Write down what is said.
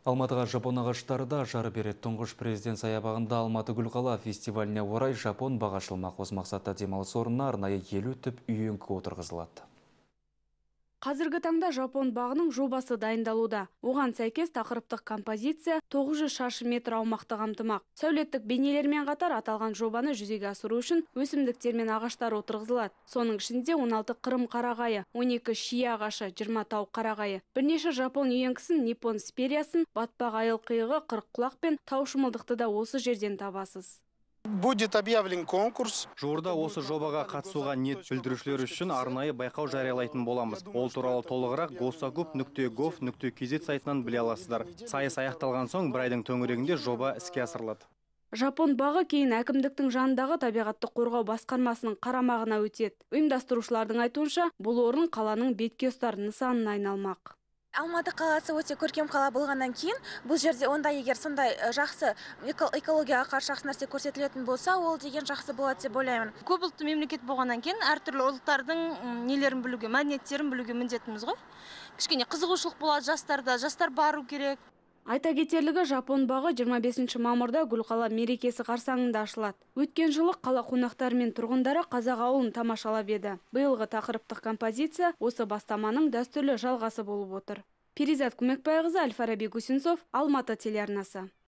Алматыға жапон ағаштары да жары береді. Тұңғыш президент саябағында Алматы Гүлқала фестиваліне орай жапон бағы ашылмақ. Осы мақсатта демалыс орнына арнайы 50 түп үйеңкі отырғызылады. Қазіргі таңда жапон бағының жобасы дайындалуда. Оған сәйкес тақырыптық композиция 900 шаршы метр аумақты қамтымақ. Сәулеттік бейнелермен қатар аталған жобаны жүзеге асыру үшін өсімдіктер мен ағаштар отырғызылады. Соның ішінде 16 қырым қарағайы, 12 шия ағашы, 20 тау қарағайы, бірнеше жапон үйеңкісін, ниппон спериясын, батпақ айыл қиығы, қырыққұлақ пен тау шымылдықты да осы жерден табасыз. Будет объявлен конкурс. Жуырда осы жобаға қатысуға ниет білдірушілер үшін арнайы байқау жариялайтын боламыз. Ол туралы толығырақ gosagroup.gov.kz сайтынан біле аласыздар. Сайыс аяқталған соң бір айдың төңірегінде жоба іске асырылады. Жапон бағы кейін әкімдіктің жанындағы табиғатты қорғау басқармасының қарамағына өтеді. Ұйымдастырушылардың айтуынша, бұл орын қаланың бетке ұстар нысанына айналмақ. Алматы қаласы өте көркем қала болғаннан кейін, бұл жерде онда егер сондай жақсы экологияға қарсы жақсы нәрсе көрсетілетін болса, ол деген жақсы болады деп ойлаймын. Көп ұлтты мемлекет болғаннан кейін әртүрлі ұлттардың нелерін білуге, мәдениеттерін білуге міндетіміз ғой. Кішкене қызығушылық болады жастарда, жастар бару керек. Айта кетерлігі, жапон бағы 25 мамырда Гүлқала мерекесі қарсаңында ашылады. Өткен жылы қала қонақтары мен тұрғындары қазақ ауылын тамашалап еді. Биылғы тақырыптық композиция осы бастаманың дәстүрлі жалғасы болып отыр. Перизат Көмекбайқызы, Әл-Фараби Гусинцов, Алматы телеарнасы.